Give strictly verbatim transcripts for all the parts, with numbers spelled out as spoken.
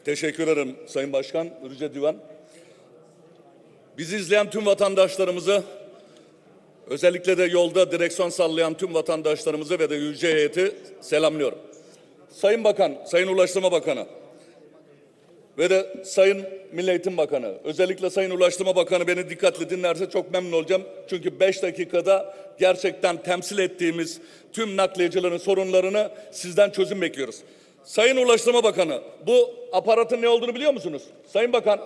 Teşekkür ederim Sayın Başkan, Rüce Divan. Bizi izleyen tüm vatandaşlarımızı, özellikle de yolda direksiyon sallayan tüm vatandaşlarımızı ve de yüce heyeti selamlıyorum. Sayın Bakan, Sayın Ulaştırma Bakanı ve de Sayın Milli Eğitim Bakanı, özellikle Sayın Ulaştırma Bakanı beni dikkatli dinlerse çok memnun olacağım. Çünkü beş dakikada gerçekten temsil ettiğimiz tüm nakliyecilerin sorunlarını sizden çözüm bekliyoruz. Sayın Ulaştırma Bakanı, bu aparatın ne olduğunu biliyor musunuz? Sayın Bakan,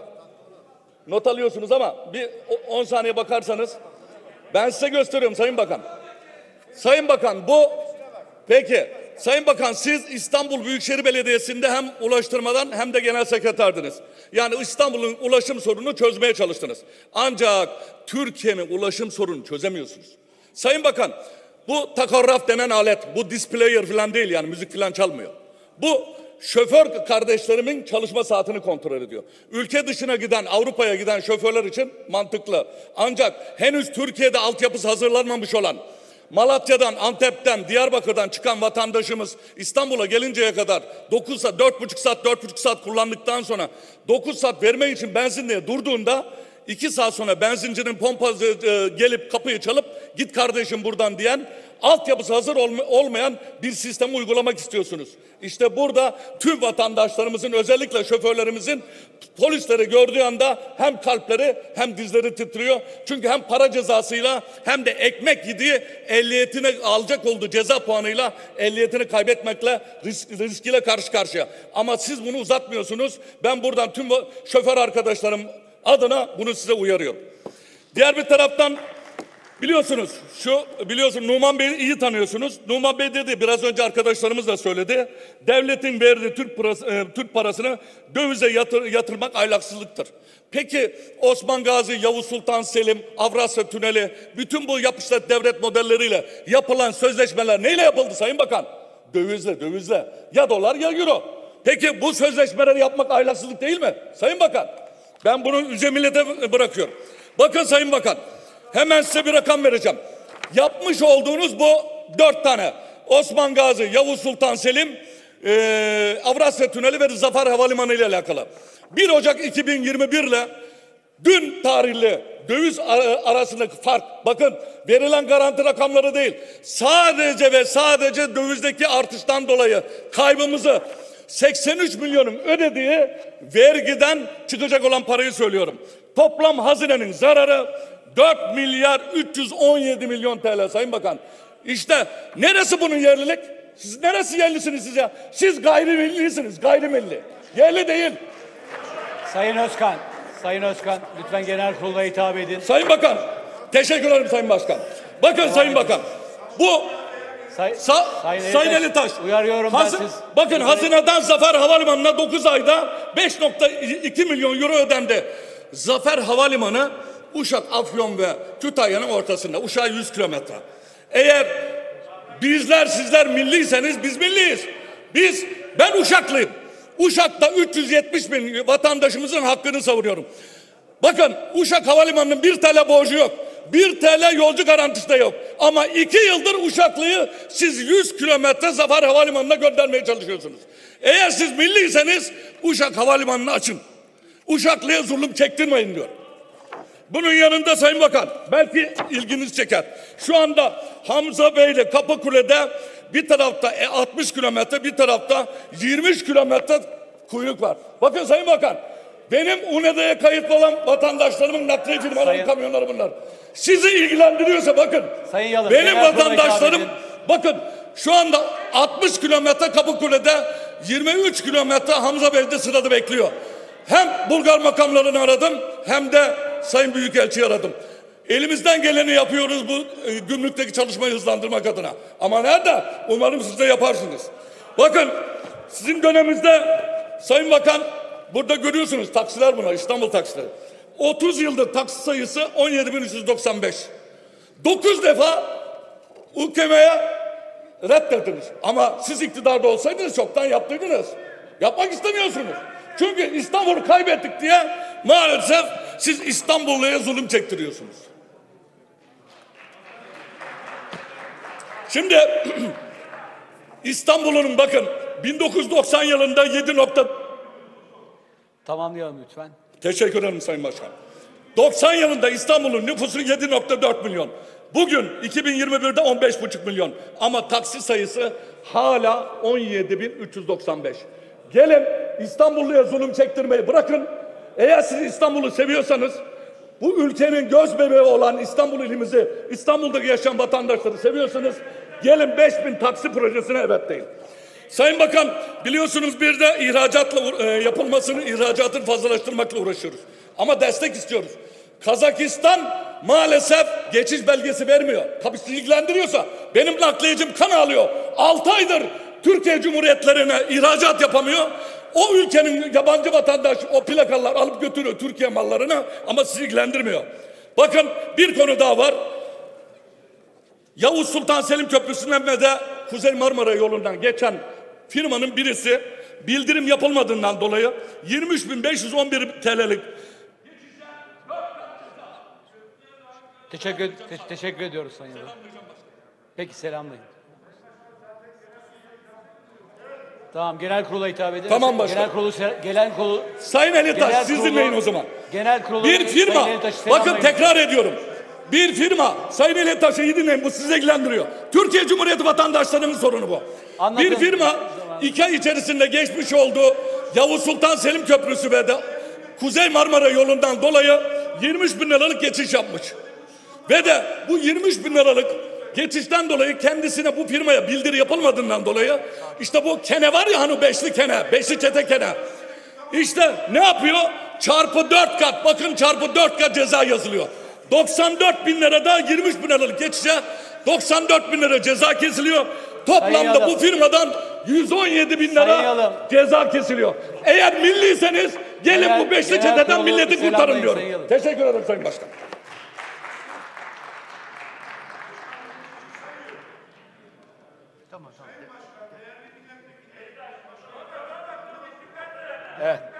not alıyorsunuz ama bir on saniye bakarsanız ben size gösteriyorum Sayın Bakan. Sayın Bakan, bu peki Sayın Bakan, siz İstanbul Büyükşehir Belediyesi'nde hem ulaştırmadan hem de genel sekreterdiniz. Yani İstanbul'un ulaşım sorununu çözmeye çalıştınız. Ancak Türkiye'nin ulaşım sorununu çözemiyorsunuz. Sayın Bakan, bu takograf denen alet, bu displayer falan değil, yani müzik falan çalmıyor. Bu şoför kardeşlerimin çalışma saatini kontrol ediyor. Ülke dışına giden, Avrupa'ya giden şoförler için mantıklı. Ancak henüz Türkiye'de altyapısı hazırlanmamış olan, Malatya'dan, Antep'ten, Diyarbakır'dan çıkan vatandaşımız İstanbul'a gelinceye kadar dokuz saat, dört buçuk saat, dört buçuk saat kullandıktan sonra dokuz saat vermek için benzinliğe durduğunda iki saat sonra benzincinin pompası e, gelip kapıyı çalıp git kardeşim buradan diyen, altyapısı hazır olma, olmayan bir sistemi uygulamak istiyorsunuz. İşte burada tüm vatandaşlarımızın, özellikle şoförlerimizin polisleri gördüğü anda hem kalpleri hem dizleri titriyor. Çünkü hem para cezasıyla hem de ekmek yediği ehliyetini alacak olduğu ceza puanıyla ehliyetini kaybetmekle risk, riskiyle karşı karşıya. Ama siz bunu uzatmıyorsunuz. Ben buradan tüm şoför arkadaşlarım adına bunu size uyarıyorum. Diğer bir taraftan biliyorsunuz, şu biliyorsun Numan Bey'i iyi tanıyorsunuz. Numan Bey dedi, biraz önce arkadaşlarımız da söyledi. Devletin verdiği Türk parası, e, Türk parasını dövize yatır, yatırmak ahlaksızlıktır. Peki Osman Gazi, Yavuz Sultan Selim, Avrasya Tüneli, bütün bu yapışlat devlet modelleriyle yapılan sözleşmeler neyle yapıldı Sayın Bakan? Dövizle, dövizle. Ya dolar ya euro. Peki bu sözleşmeleri yapmak ahlaksızlık değil mi Sayın Bakan? Ben bunu yüce millete bırakıyorum. Bakın Sayın Bakan, hemen size bir rakam vereceğim. Yapmış olduğunuz bu dört tane, Osman Gazi, Yavuz Sultan Selim, e, Avrasya Tüneli ve Zafer Havalimanı ile alakalı. bir Ocak iki bin yirmi bir ile dün tarihli döviz arasındaki fark, bakın verilen garanti rakamları değil, sadece ve sadece dövizdeki artıştan dolayı kaybımızı seksen üç milyonun ödediği vergiden çıkacak olan parayı söylüyorum. Toplam hazinenin zararı dört milyar üç yüz on yedi milyon T L Sayın Bakan. İşte neresi bunun yerlilik? Siz neresi yerlisiniz siz ya? Siz gayrimillisiniz, gayrimilli. Yerli değil. Sayın Özkan, Sayın Özkan lütfen genel kurula hitap edin. Sayın Bakan, teşekkür ederim Sayın Başkan. Bakın Devam Sayın edin. Bakan, bu Say, Sa Sayın, Sayın Elitaş, uyarıyorum Hazin, ben siz. bakın hazineden Zafer Havalimanı'na dokuz ayda beş nokta iki milyon euro ödendi. Zafer Havalimanı Uşak, Afyon ve Kütahya'nın ortasında. Uşak'a yüz kilometre. Eğer bizler sizler milliyseniz biz milliyiz. Biz, ben Uşaklıyım. Uşak'ta üç yüz yetmiş bin vatandaşımızın hakkını savunuyorum. Bakın Uşak Havalimanı'nın bir T L borcu yok. bir T L yolcu garantisi de yok. Ama iki yıldır Uşaklıyı siz yüz kilometre Zafer Havalimanı'na göndermeye çalışıyorsunuz. Eğer siz milliyseniz Uşak Havalimanı'nı açın. Uşaklı'ya zulüm çektirmeyin diyor. Bunun yanında Sayın Bakan, belki ilginizi çeker. Şu anda Hamza Bey ile Kapıkule'de bir tarafta altmış kilometre, bir tarafta yirmi üç kilometre kuyruk var. Bakın Sayın Bakan, benim U N E D'ye kayıtlı olan vatandaşlarımın nakliye firmaları, Sayın... kamyonları bunlar. Sizi ilgilendiriyorsa bakın, Sayın Yalın, benim vatandaşlarım, bakın şu anda altmış kilometre Kapıkule'de, yirmi üç kilometre Hamza Bey'de sırada bekliyor. Hem Bulgar makamlarını aradım hem de Sayın Büyükelçi'yi aradım. Elimizden geleni yapıyoruz bu e, gümrükteki çalışmayı hızlandırmak adına. Ama nerede? Umarım siz de yaparsınız. Bakın sizin döneminizde Sayın Bakan, burada görüyorsunuz taksiler bunlar, İstanbul taksileri. otuz yıldır taksi sayısı on yedi bin üç yüz doksan beş. dokuz defa U K M'ye reddediniz. Ama siz iktidarda olsaydınız çoktan yaptırdınız. Yapmak istemiyorsunuz. Çünkü İstanbul'u kaybettik diye maalesef siz İstanbulluya zulüm çektiriyorsunuz. Şimdi İstanbul'un bakın bin dokuz yüz doksan yılında yedi nokta Tamamlayalım lütfen. Teşekkür ederim Sayın Başkan. doksan yılında İstanbul'un nüfusu yedi nokta dört milyon. Bugün iki bin yirmi birde on beş buçuk milyon. Ama taksi sayısı hala on yedi bin üç yüz doksan beş. Gelin İstanbulluya zulüm çektirmeyi bırakın. Eğer siz İstanbul'u seviyorsanız, bu ülkenin göz bebeği olan İstanbul ilimizi, İstanbul'daki yaşayan vatandaşları seviyorsanız, gelin beş bin taksi projesine evet deyin. Sayın Bakan, biliyorsunuz bir de ihracatla e, yapılmasını, ihracatın fazlalaştırmakla uğraşıyoruz. Ama destek istiyoruz. Kazakistan maalesef geçiş belgesi vermiyor. Tabii sizi ilgilendiriyorsa benim nakliyecim kan ağlıyor. Altı aydır Türkiye Cumhuriyetlerine ihracat yapamıyor. O ülkenin yabancı vatandaş o plakalar alıp götürüyor Türkiye mallarını ama sizi ilgilendirmiyor. Bakın bir konu daha var. Yavuz Sultan Selim Köprüsü'nden ve de Kuzey Marmara yolundan geçen firmanın birisi bildirim yapılmadığından dolayı yirmi üç bin beş yüz on bir T L'lik Teşekkür, te- teşekkür ediyoruz Sayın Yıldırım. Peki selamlayın. Tamam, genel kurula hitap edin. Tamam başkanım. Genel kurulu, se- genel kurulu, Sayın Elitaş genel siz kurulu- dinleyin o zaman. Genel kurulu, Bir firma, Sayın Elitaş'ı bakın selamlayın. tekrar ediyorum. Bir firma, Sayın Elitaş'ı iyi dinleyin, bu sizi ilgilendiriyor. Türkiye Cumhuriyeti vatandaşlarının sorunu bu. Anlatın. Bir firma iki ay içerisinde geçmiş olduğu Yavuz Sultan Selim Köprüsü ve de Kuzey Marmara yolundan dolayı yirmi üç bin liralık geçiş yapmış. Ve de bu yirmi üç bin liralık geçişten dolayı kendisine, bu firmaya bildiri yapılmadığından dolayı işte bu kene var ya, hani beşli kene, beşli çete kene. İşte ne yapıyor? Çarpı dört kat, bakın çarpı dört kat ceza yazılıyor. doksan dört bin lirada yirmi üç bin liralık geçişe doksan dört bin lira ceza kesiliyor. Toplamda Sayın bu firmadan yüz on yedi bin Sayın lira Yalım. ceza kesiliyor. Eğer milliyseniz gelin Genel- bu beşli genel çeteden kurulu milleti kurtarın selamlayın diyorum. Sayın Yalım. Teşekkür ederim Sayın Başkan. Evet.